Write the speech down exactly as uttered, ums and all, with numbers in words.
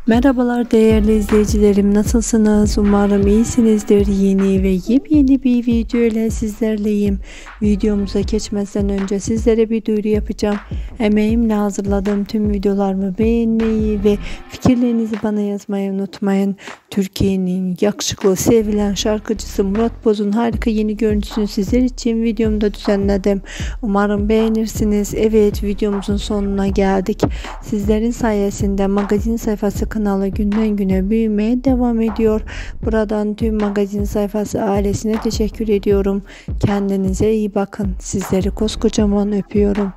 Merhabalar değerli izleyicilerim, nasılsınız? Umarım iyisinizdir. Yeni ve yepyeni bir video ile sizlerleyim. Videomuza geçmeden önce sizlere bir duyuru yapacağım. Emeğimle hazırladığım tüm videolarımı beğenmeyi ve fikirlerinizi bana yazmayı unutmayın. Türkiye'nin yakışıklı, sevilen şarkıcısı Murat Boz'un harika yeni görüntüsünü sizler için videomda düzenledim. Umarım beğenirsiniz. Evet, videomuzun sonuna geldik. Sizlerin sayesinde magazin sayfası kanalı günden güne büyümeye devam ediyor. Buradan tüm magazin sayfası ailesine teşekkür ediyorum. Kendinize iyi bakın. Sizleri koskocaman öpüyorum.